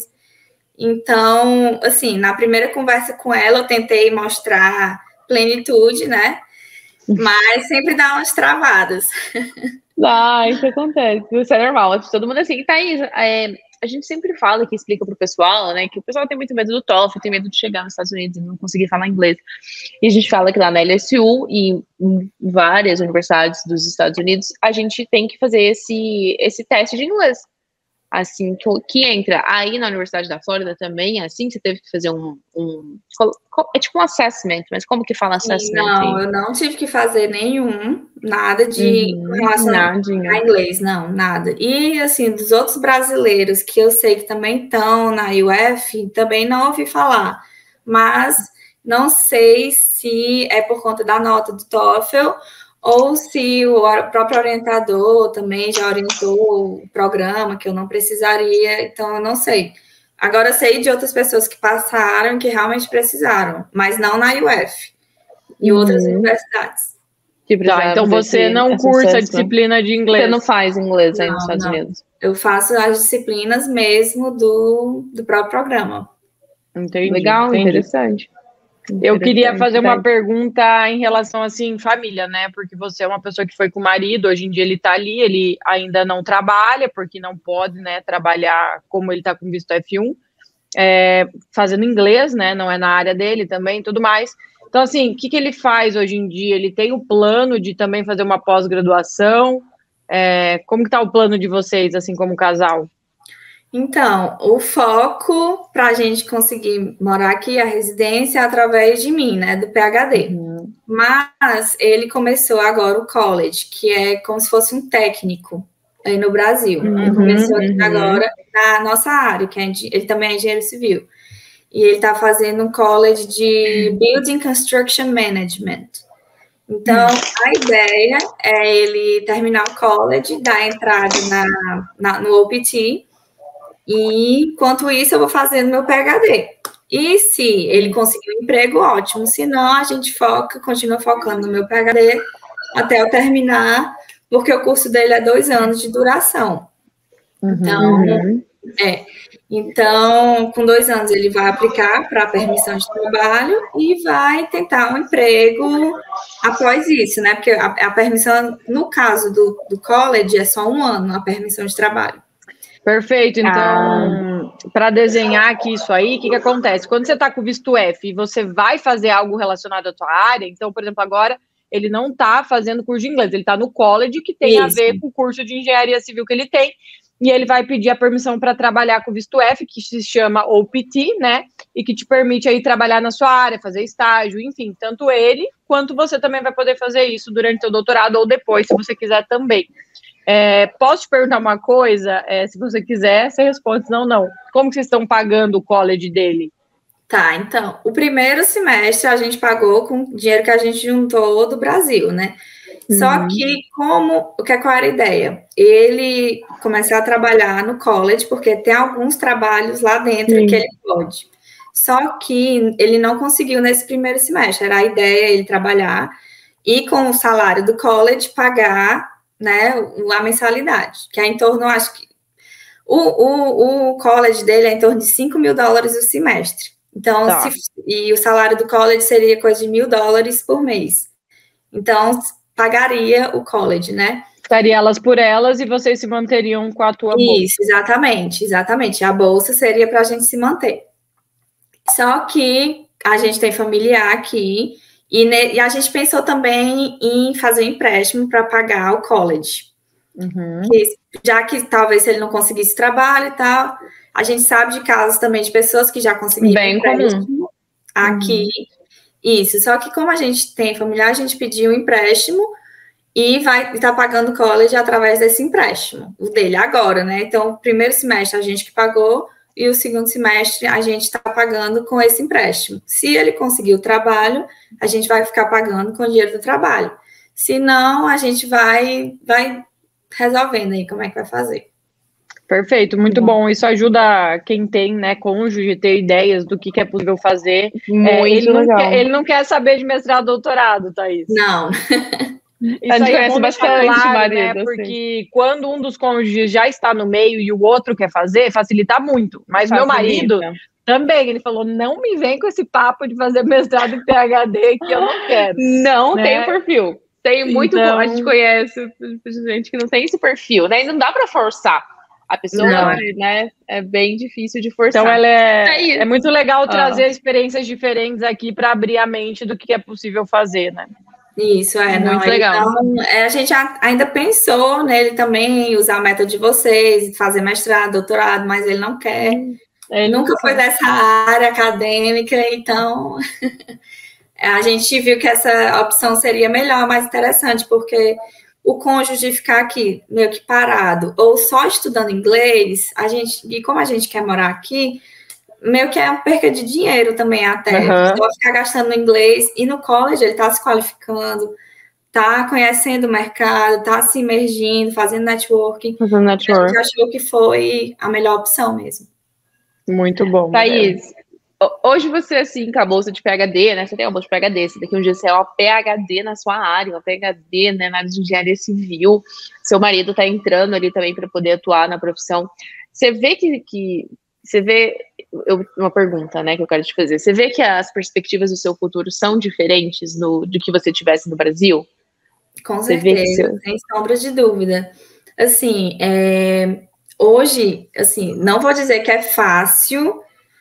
Então, assim, na primeira conversa com ela, eu tentei mostrar plenitude, né? Mas sempre dá umas travadas. Ah, isso acontece, isso é normal. Todo mundo assim, Thaís, é... a gente sempre fala que explica pro pessoal, né, que o pessoal tem muito medo do TOEFL, tem medo de chegar nos Estados Unidos e não conseguir falar inglês. E a gente fala que lá na L S U e em várias universidades dos Estados Unidos, a gente tem que fazer esse, esse teste de inglês. assim que, que entra. Aí na Universidade da Flórida também é assim, você teve que fazer um, um é tipo um assessment, mas como que fala assessment? Não, eu não tive que fazer nenhum, nada de uhum, relação nadinha. a inglês, não, nada. E assim, dos outros brasileiros que eu sei que também estão na U F, também não ouvi falar, mas não sei se é por conta da nota do TOEFL ou se o próprio orientador também já orientou o programa, que eu não precisaria, então eu não sei. Agora eu sei de outras pessoas que passaram, que realmente precisaram, mas não na U F, em uhum. outras universidades. Tá, então você não cursa a disciplina de inglês. Você não faz inglês aí não, nos Estados não. Unidos? Eu faço as disciplinas mesmo do, do próprio programa. Entendi. Legal, entendi. Interessante. Eu queria fazer uma pergunta em relação, assim, família, né? Porque você é uma pessoa que foi com o marido, hoje em dia ele tá ali, ele ainda não trabalha, porque não pode, né, trabalhar como ele tá com visto F um, é, fazendo inglês, né? Não é na área dele também, tudo mais. Então, assim, o que, que ele faz hoje em dia? Ele tem o plano de também fazer uma pós-graduação? É, como que tá o plano de vocês, assim, como casal? Então, o foco para a gente conseguir morar aqui, a residência, é através de mim, né, do P H D. Uhum. Mas ele começou agora o college, que é como se fosse um técnico aí no Brasil. Uhum, ele começou uhum. agora na nossa área, que é, ele também é engenheiro civil. E ele está fazendo um college de Building Construction Management. Então, a ideia é ele terminar o college, dar entrada na, na, no O P T, e, enquanto isso, eu vou fazendo meu P H D. E se ele conseguir um emprego, ótimo. Se não, a gente foca, continua focando no meu P H D até eu terminar, porque o curso dele é dois anos de duração. Então, uhum. é. Então, com dois anos, ele vai aplicar para a permissão de trabalho e vai tentar um emprego após isso, né? Porque a, a permissão, no caso do, do college, é só um ano a permissão de trabalho. Perfeito, então, ah. para desenhar aqui isso aí, o que, que acontece? Quando você está com o visto F e você vai fazer algo relacionado à tua área, então, por exemplo, agora ele não está fazendo curso de inglês, ele está no college, que tem isso. a ver com o curso de engenharia civil que ele tem, e ele vai pedir a permissão para trabalhar com o visto F, que se chama O P T, né, e que te permite aí trabalhar na sua área, fazer estágio, enfim, tanto ele, quanto você também vai poder fazer isso durante seu doutorado ou depois, se você quiser também. É, posso te perguntar uma coisa? É, se você quiser, você responde, não, não. Como que vocês estão pagando o college dele? Tá, então, o primeiro semestre a gente pagou com dinheiro que a gente juntou do Brasil, né? Uhum. Só que, como, o que qual era a ideia? Ele começar a trabalhar no college, porque tem alguns trabalhos lá dentro Sim. que ele pode. Só que ele não conseguiu nesse primeiro semestre. Era a ideia ele trabalhar e, com o salário do college, pagar, né, a mensalidade, que é em torno, acho que o, o, o college dele é em torno de cinco mil dólares o semestre. Então, tá. se, e o salário do college seria coisa de mil dólares por mês. Então, pagaria o college, né? Estaria elas por elas e vocês se manteriam com a tua bolsa. Isso, exatamente, exatamente. A bolsa seria para a gente se manter. Só que a gente tem familiar aqui, E, ne, e a gente pensou também em fazer um empréstimo para pagar o college. Uhum. Que, já que talvez se ele não conseguisse trabalho e tal, a gente sabe de casos também de pessoas que já conseguiram Bem empréstimo comum. aqui. Uhum. Isso, só que como a gente tem familiar, a gente pediu um empréstimo e vai estar tá pagando o college através desse empréstimo, o dele agora, né? Então, o primeiro semestre a gente que pagou, e o segundo semestre a gente está pagando com esse empréstimo. Se ele conseguir o trabalho, a gente vai ficar pagando com o dinheiro do trabalho. Se não, a gente vai, vai resolvendo aí como é que vai fazer. Perfeito, muito bom. bom. Isso ajuda quem tem, né, cônjuge, ter ideias do que, que é possível fazer. É, ele, não quer, ele não quer saber de mestrado, doutorado, Thaís. Não. Isso aí é bom deixar claro, marido, né? Porque assim, quando um dos cônjuges já está no meio e o outro quer fazer, facilita muito. Mas facilita. Meu marido também, ele falou, não me vem com esse papo de fazer mestrado em P H D que eu não quero. Não né? tem perfil. Tem muito, então, a gente conhece gente que não tem esse perfil, né? E não dá para forçar. A pessoa, não. né, é bem difícil de forçar. Então, ela é, é, é muito legal trazer ah. experiências diferentes aqui para abrir a mente do que é possível fazer, né? Isso, é. Muito não, legal. Então, é, a gente ainda pensou nele também, usar o método de vocês, fazer mestrado, doutorado, mas ele não quer. Hum, ele Nunca não foi quer. Dessa área acadêmica, então a gente viu que essa opção seria melhor, mais interessante, porque o cônjuge ficar aqui meio que parado, ou só estudando inglês, a gente, e como a gente quer morar aqui, meio que é uma perca de dinheiro também até. Uhum. Só ficar gastando no inglês, e no college ele está se qualificando, está conhecendo o mercado, está se imergindo, fazendo networking. Fazendo network. A gente achou que foi a melhor opção mesmo. Muito bom. Thaís, hoje você, assim, com a bolsa de P H D, né? Você tem uma bolsa de P H D, você daqui um dia você é uma P H D na sua área, uma P H D, né, na área de engenharia civil. Seu marido está entrando ali também para poder atuar na profissão. Você vê que... que você vê... Eu, uma pergunta, né, que eu quero te fazer. Você vê que as perspectivas do seu futuro são diferentes no, do que você tivesse no Brasil? Com certeza, você... sem sombra de dúvida. Assim, é, hoje, assim, não vou dizer que é fácil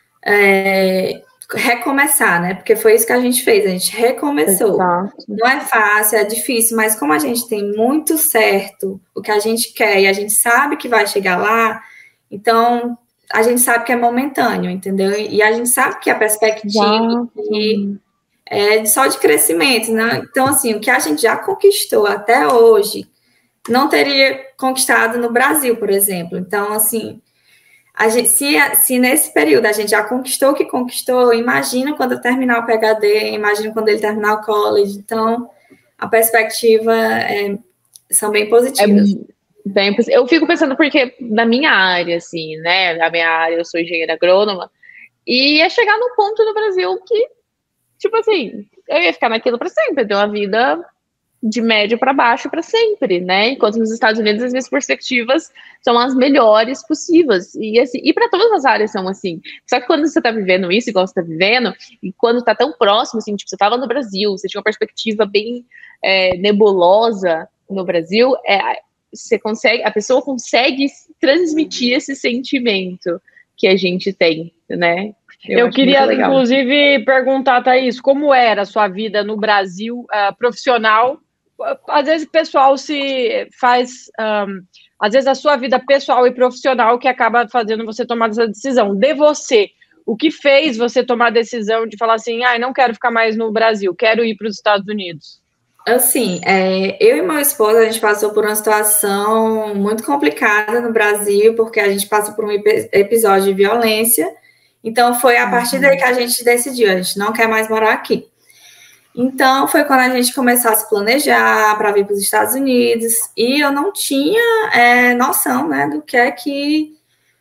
é, recomeçar, né? Porque foi isso que a gente fez, a gente recomeçou. Exato. Não é fácil, é difícil, mas como a gente tem muito certo o que a gente quer e a gente sabe que vai chegar lá, então a gente sabe que é momentâneo, entendeu? E a gente sabe que a perspectiva de, é só de crescimento, né? Então, assim, o que a gente já conquistou até hoje, não teria conquistado no Brasil, por exemplo. Então, assim, a gente, se, se nesse período a gente já conquistou o que conquistou, imagina quando eu terminar o P H D, imagina quando ele terminar o college. Então, a perspectiva é, são bem positivas. É... Bem, eu fico pensando porque na minha área, assim, né, na minha área eu sou engenheira agrônoma, e ia chegar num ponto no Brasil que, tipo assim, eu ia ficar naquilo para sempre, ter uma vida de médio para baixo para sempre, né, enquanto nos Estados Unidos as minhas perspectivas são as melhores possíveis, e assim, e para todas as áreas são assim, só que quando você tá vivendo isso, igual você tá vivendo, e quando tá tão próximo, assim, tipo, você tava no Brasil, você tinha uma perspectiva bem é, nebulosa no Brasil, é você consegue, a pessoa consegue transmitir esse sentimento que a gente tem, né? Eu, Eu queria, inclusive, perguntar, Thaís, como era a sua vida no Brasil uh, profissional? Às vezes o pessoal se faz... Um, às vezes a sua vida pessoal e profissional que acaba fazendo você tomar essa decisão. De você, o que fez você tomar a decisão de falar assim, ah, não quero ficar mais no Brasil, quero ir para os Estados Unidos? Assim, é, eu e meu esposo, a gente passou por uma situação muito complicada no Brasil, porque a gente passou por um episódio de violência, então foi a partir daí que a gente decidiu, a gente não quer mais morar aqui. Então, foi quando a gente começou a se planejar para vir para os Estados Unidos, e eu não tinha é, noção, né, do que é que,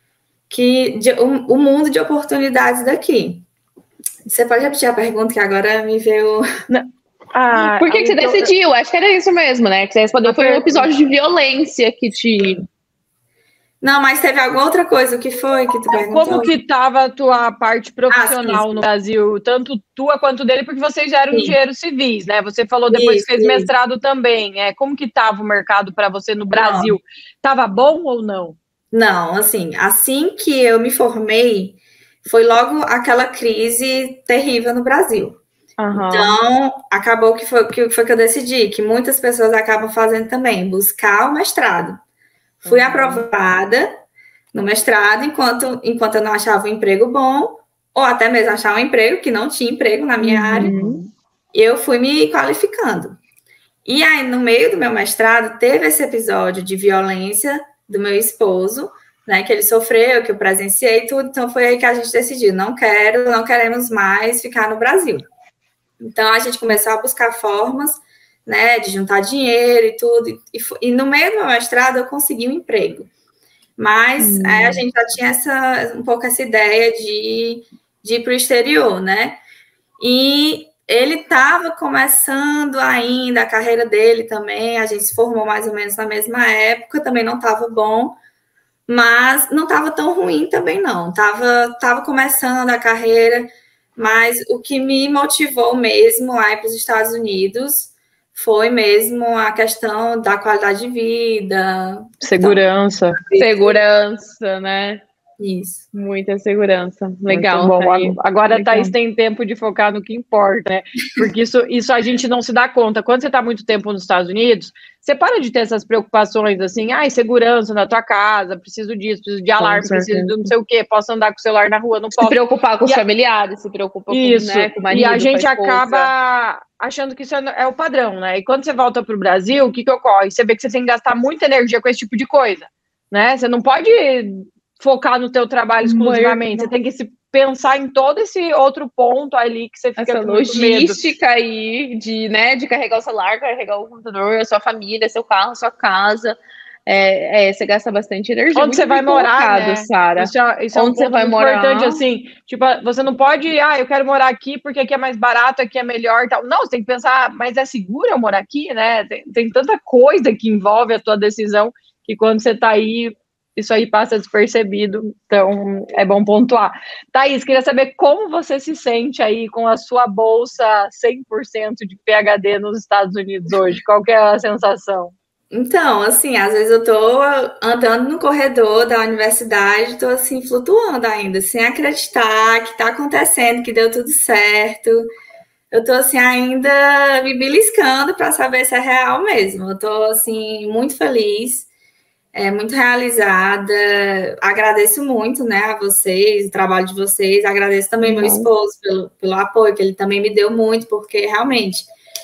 que de, o, o mundo de oportunidades daqui. Você pode repetir a pergunta, que agora me veio... Não. Ah, Por que, que você então... decidiu? Acho que era isso mesmo, né? Que você respondeu, foi um episódio de violência que te... Não, mas teve alguma outra coisa, o que foi que tu perguntou? Como que estava a tua parte profissional ah, sim, sim. no Brasil, tanto tua quanto dele, porque vocês já eram sim. engenheiros civis, né? Você falou depois isso, que fez isso. mestrado também, é, como que estava o mercado para você no Brasil? Estava bom ou não? Não, assim, assim que eu me formei, foi logo aquela crise terrível no Brasil. Uhum. Então, acabou que foi, que foi que eu decidi, que muitas pessoas acabam fazendo também, buscar o mestrado. Fui uhum. aprovada no mestrado, enquanto, enquanto eu não achava um emprego bom, ou até mesmo achar um emprego, que não tinha emprego na minha uhum. área, eu fui me qualificando. E aí, no meio do meu mestrado, teve esse episódio de violência do meu esposo, né, que ele sofreu, que eu presenciei tudo, então foi aí que a gente decidiu, não quero, não queremos mais ficar no Brasil. Então, a gente começou a buscar formas, né, de juntar dinheiro e tudo, e, e no meio do meu mestrado eu consegui um emprego. Mas hum. é, a gente já tinha essa, um pouco essa ideia de, de ir para o exterior, né? E ele estava começando ainda a carreira dele também, a gente se formou mais ou menos na mesma época, também não estava bom, mas não estava tão ruim também não, estava tava começando a carreira. Mas o que me motivou mesmo a ir para os Estados Unidos foi mesmo a questão da qualidade de vida. Segurança. Então, segurança, né? Isso. Muita segurança. Legal. Muito bom. Thaís. Agora a Legal. Thaís tem tempo de focar no que importa, né? Porque isso, isso a gente não se dá conta. Quando você está muito tempo nos Estados Unidos, você para de ter essas preocupações assim, ai, segurança na tua casa, preciso disso, preciso de alarme, preciso de não sei o quê, posso andar com o celular na rua, não posso. Se preocupar com os e familiares, a... se preocupa isso. com, né, com o marido, e a gente com a acaba achando que isso é o padrão, né? E quando você volta para o Brasil, o que que ocorre? Você vê que você tem que gastar muita energia com esse tipo de coisa, né? Você não pode focar no teu trabalho exclusivamente, você tem que se pensar em todo esse outro ponto ali que você fica essa com logística aí de, né, de carregar o celular, carregar o computador, a sua família, seu carro, sua casa. É, é, você gasta bastante energia. Onde você vai morar, né? Sara? Isso é, isso é um Onde você vai muito morar? importante, assim. Tipo, você não pode, ah, eu quero morar aqui porque aqui é mais barato, aqui é melhor e tal. Não, você tem que pensar, mas é seguro eu morar aqui, né? Tem, tem tanta coisa que envolve a tua decisão que quando você tá aí, isso aí passa despercebido. Então, é bom pontuar. Thaís, queria saber como você se sente aí com a sua bolsa cem por cento de P H D nos Estados Unidos hoje. Qual que é a sensação? Então, assim, às vezes eu tô andando no corredor da universidade, tô assim, flutuando ainda, sem acreditar que tá acontecendo, que deu tudo certo. Eu tô assim, ainda me beliscando para saber se é real mesmo. Eu tô assim, muito feliz, é, muito realizada. Agradeço muito, né, a vocês, o trabalho de vocês. Agradeço também uhum. meu esposo pelo, pelo apoio, que ele também me deu muito, porque realmente.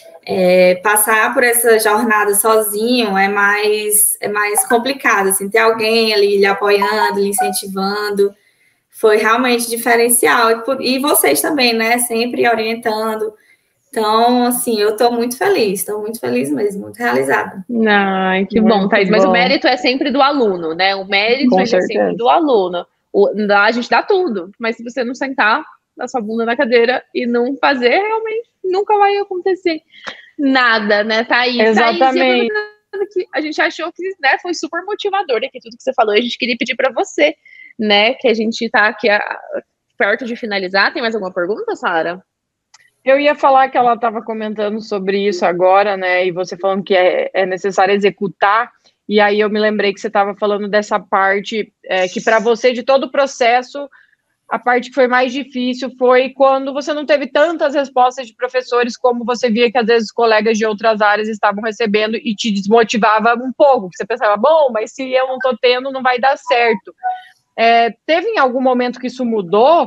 É, passar por essa jornada sozinho é mais, é mais complicado, assim, ter alguém ali lhe apoiando, lhe incentivando, foi realmente diferencial, e, por, e vocês também, né, sempre orientando, então, assim, eu estou muito feliz, estou muito feliz mesmo, muito realizada. Ai, que muito bom, Thaís, bom. Mas o mérito é sempre do aluno, né, o mérito ele é sempre do aluno, o, a gente dá tudo, mas se você não sentar a sua bunda na cadeira e não fazer, realmente nunca vai acontecer nada, né, Thaís? Exatamente. Thaís, que a gente achou que, né, foi super motivador aqui tudo que você falou. A gente queria pedir para você, né, que a gente tá aqui a, perto de finalizar. Tem mais alguma pergunta, Sara? Eu ia falar que ela estava comentando sobre isso agora, né, e você falando que é, é necessário executar, e aí eu me lembrei que você estava falando dessa parte é, que para você, de todo o processo, a parte que foi mais difícil foi quando você não teve tantas respostas de professores como você via que às vezes colegas de outras áreas estavam recebendo e te desmotivava um pouco. Você pensava, bom, mas se eu não estou tendo, não vai dar certo. É, teve em algum momento que isso mudou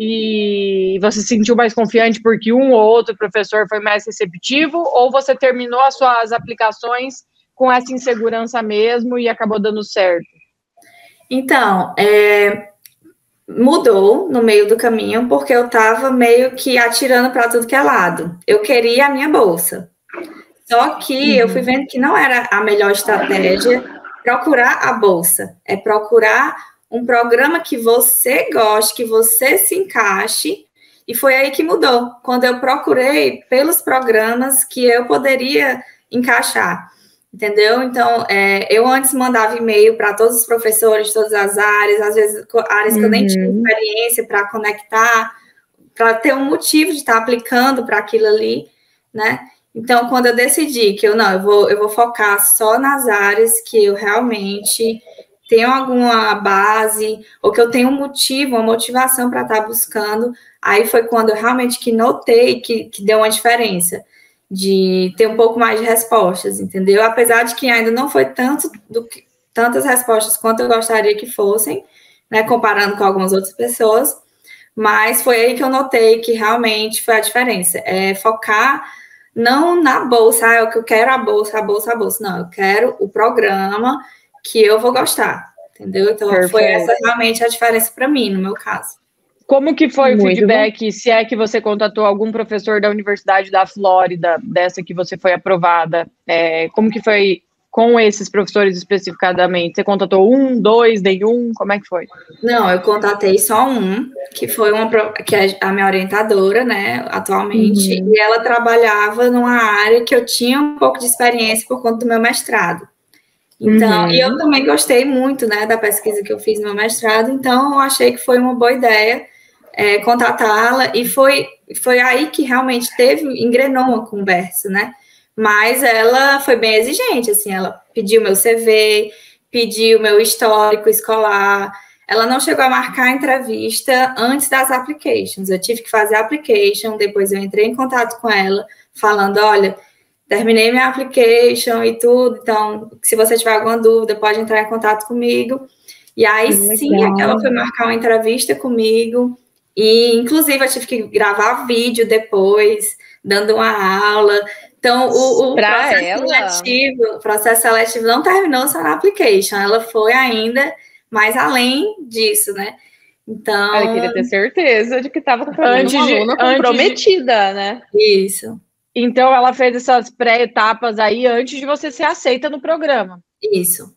e você se sentiu mais confiante porque um ou outro professor foi mais receptivo, ou você terminou as suas aplicações com essa insegurança mesmo e acabou dando certo? Então, é... mudou no meio do caminho, porque eu estava meio que atirando para tudo que é lado. Eu queria a minha bolsa. Só que uhum. eu fui vendo que não era a melhor estratégia procurar a bolsa. É procurar um programa que você goste, que você se encaixe. E foi aí que mudou. Quando eu procurei pelos programas que eu poderia encaixar. Entendeu? Então, é, eu antes mandava e-mail para todos os professores de todas as áreas, às vezes áreas que uhum. eu nem tinha experiência para conectar, para ter um motivo de estar aplicando para aquilo ali, né? Então, quando eu decidi que eu não, eu vou, eu vou focar só nas áreas que eu realmente tenho alguma base, ou que eu tenho um motivo, uma motivação para estar buscando, aí foi quando eu realmente que notei que, que deu uma diferença. De ter um pouco mais de respostas, entendeu? Apesar de que ainda não foi tanto do que, tantas respostas quanto eu gostaria que fossem, né, comparando com algumas outras pessoas, mas foi aí que eu notei que realmente foi a diferença, é focar não na bolsa, ah, eu quero a bolsa, a bolsa, a bolsa, não, eu quero o programa que eu vou gostar, entendeu? Então, Perfeito. Foi essa realmente a diferença para mim, no meu caso. Como que foi Muito o feedback, bom. Se é que você contatou algum professor da Universidade da Flórida, dessa que você foi aprovada, é, como que foi com esses professores especificadamente? Você contatou um, dois, nenhum, como é que foi? Não, eu contatei só um, que foi uma, que é a minha orientadora, né, atualmente, uhum. e ela trabalhava numa área que eu tinha um pouco de experiência por conta do meu mestrado. Então, uhum. e eu também gostei muito, né, da pesquisa que eu fiz no meu mestrado, então eu achei que foi uma boa ideia é, contatá-la, e foi, foi aí que realmente teve, engrenou uma conversa, né, mas ela foi bem exigente, assim, ela pediu meu C V, pediu meu histórico escolar, ela não chegou a marcar a entrevista antes das applications. Eu tive que fazer a application, depois eu entrei em contato com ela, falando, olha, terminei minha application e tudo, então, se você tiver alguma dúvida, pode entrar em contato comigo. E aí, sim, ela foi marcar uma entrevista comigo, e, inclusive, eu tive que gravar vídeo depois, dando uma aula. Então, o, o processo ela... seletivo, o processo seletivo não terminou só na application, ela foi ainda mais além disso, né? Então... Ela queria ter certeza de que estava com uma antes de, aluna comprometida, de... né? Isso. Então, ela fez essas pré-etapas aí antes de você ser aceita no programa. Isso.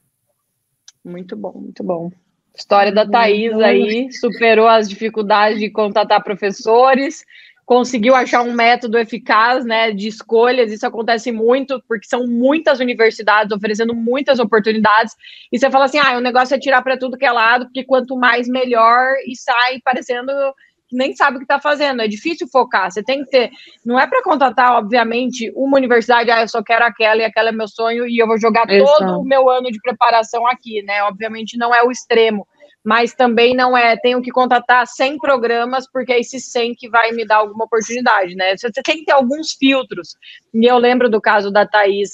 Muito bom, muito bom. História da Thaís aí, superou as dificuldades de contatar professores, conseguiu achar um método eficaz, né, de escolhas. Isso acontece muito, porque são muitas universidades oferecendo muitas oportunidades, e você fala assim, ah, o negócio é tirar para tudo que é lado, porque quanto mais melhor, e sai parecendo que nem sabe o que está fazendo, é difícil focar, você tem que ter, não é para contratar, obviamente, uma universidade, ah, eu só quero aquela, e aquela é meu sonho, e eu vou jogar Exato. todo o meu ano de preparação aqui, né, obviamente não é o extremo, mas também não é, tenho que contratar cem programas, porque é esse cem que vai me dar alguma oportunidade, né? Você tem que ter alguns filtros. E eu lembro do caso da Thaís,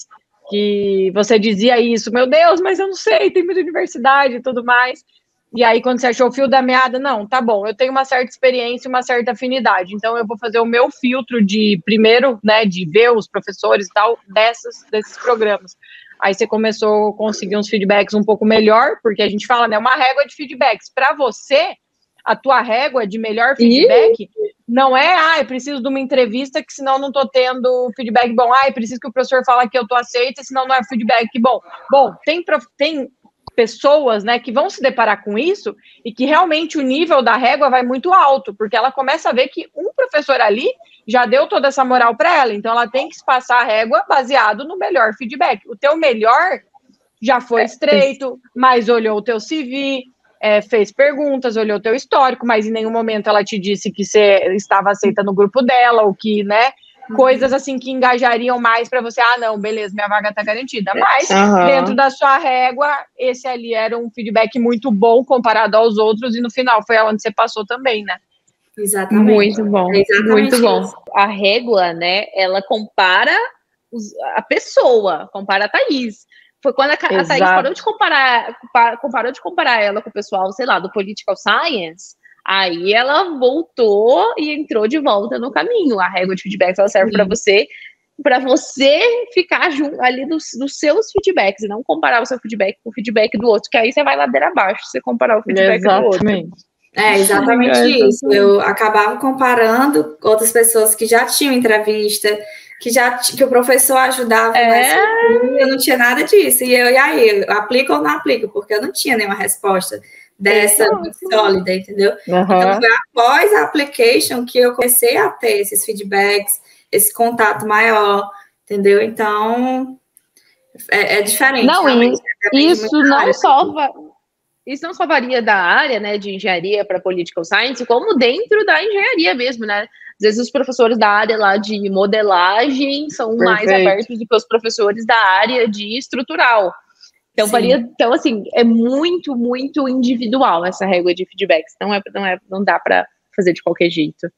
que você dizia isso, meu Deus, mas eu não sei, tem muita universidade e tudo mais. E aí, quando você achou o fio da meada, não, tá bom, eu tenho uma certa experiência, uma certa afinidade, então eu vou fazer o meu filtro de, primeiro, né, de ver os professores e tal, dessas, desses programas. Aí você começou a conseguir uns feedbacks um pouco melhor, porque a gente fala, né, uma régua de feedbacks. Para você, a tua régua de melhor feedback e... não é, ah, eu preciso de uma entrevista, que senão não tô tendo feedback bom. Ah, eu preciso que o professor fale que eu tô aceita, senão não é feedback bom. Bom, tem, tem pessoas, né, que vão se deparar com isso e que realmente o nível da régua vai muito alto, porque ela começa a ver que um professor ali já deu toda essa moral para ela, então ela tem que passar a régua baseado no melhor feedback. O teu melhor já foi estreito, mas olhou o teu C V, é, fez perguntas, olhou o teu histórico, mas em nenhum momento ela te disse que você estava aceita no grupo dela, ou que, né, coisas assim que engajariam mais para você, ah, não, beleza, minha vaga tá garantida, mas uhum. dentro da sua régua, esse ali era um feedback muito bom comparado aos outros, e no final foi aonde você passou também, né? Exatamente. Muito bom, Exatamente muito bom. Isso. A régua, né, ela compara os, a pessoa, compara a Thaís. Foi quando a, a Thaís parou de comparar, comparou de comparar ela com o pessoal, sei lá, do Political Science, aí ela voltou e entrou de volta no caminho. A régua de feedbacks, ela serve para você, para você ficar junto, ali dos, dos seus feedbacks, e não comparar o seu feedback com o feedback do outro, que aí você vai ladeira abaixo, se você comparar o feedback Exatamente. do outro. É, exatamente é, isso. Eu acabava comparando outras pessoas que já tinham entrevista, que já que o professor ajudava, é. mas eu não tinha nada disso. E eu, e aí, eu aplico ou não aplico? Porque eu não tinha nenhuma resposta dessa é. muito sólida, entendeu? Uhum. Então, foi após a application que eu comecei a ter esses feedbacks, esse contato maior, entendeu? Então, é, é diferente. Não, isso, isso não só... Isso não só varia da área, né, de engenharia para political science, como dentro da engenharia mesmo, né? Às vezes os professores da área lá de modelagem são Perfeito. mais abertos do que os professores da área de estrutural. Então, varia, então assim, é muito, muito individual essa régua de feedbacks. Não, é, não, é, não dá para fazer de qualquer jeito.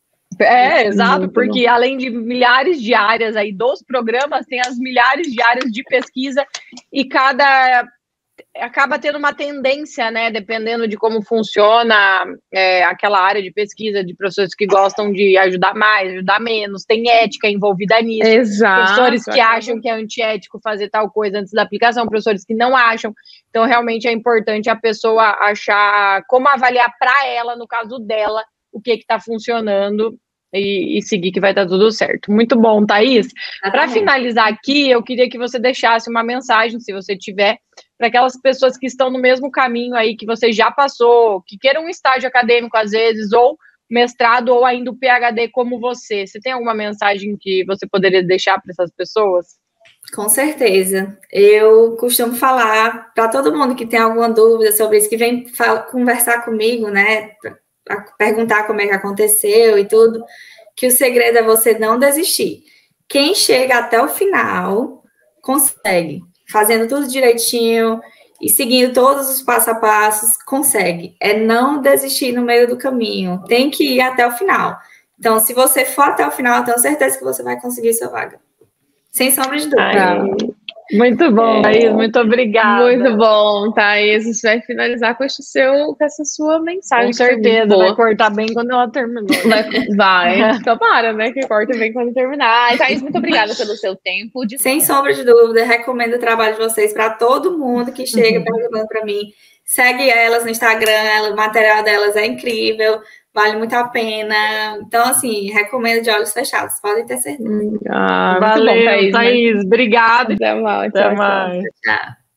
É, é exato, porque bom. além de milhares de áreas aí dos programas, tem as milhares de áreas de pesquisa, e cada... acaba tendo uma tendência, né, dependendo de como funciona é, aquela área de pesquisa, de professores que gostam de ajudar mais, ajudar menos, tem ética envolvida nisso, Exato. professores que acham que é antiético fazer tal coisa antes da aplicação, professores que não acham, então realmente é importante a pessoa achar como avaliar para ela, no caso dela, o que está funcionando, E, e seguir que vai dar tudo certo. Muito bom, Thaís. Para finalizar aqui, eu queria que você deixasse uma mensagem, se você tiver, para aquelas pessoas que estão no mesmo caminho aí que você já passou, que queiram um estágio acadêmico às vezes, ou mestrado, ou ainda o P H D como você. Você tem alguma mensagem que você poderia deixar para essas pessoas? Com certeza. Eu costumo falar para todo mundo que tem alguma dúvida sobre isso, que vem conversar comigo, né, a perguntar como é que aconteceu e tudo, que o segredo é você não desistir. Quem chega até o final, consegue, fazendo tudo direitinho, e seguindo todos os passo a passos, consegue. É não desistir no meio do caminho. Tem que ir até o final. Então, se você for até o final, eu tenho certeza que você vai conseguir sua vaga. Sem sombra de dúvida. Ai, muito bom, é, Thaís. Muito obrigada. Muito bom, Thaís. Você vai finalizar com, esse seu, com essa sua mensagem. Com certeza, vai cortar bem quando ela terminou. Vai, vai. Tomara, né? Que corta bem quando terminar. Ai, Thaís, muito obrigada pelo seu tempo. De... Sem sombra de dúvida, recomendo o trabalho de vocês para todo mundo que chega uhum. perguntando para mim. Segue elas no Instagram, o material delas é incrível. Vale muito a pena. Então, assim, recomendo de olhos fechados. Podem ter certeza. Ah, valeu, bom, Thaís. Thaís. Né? Obrigada. Até mais. Até mais. Tchau.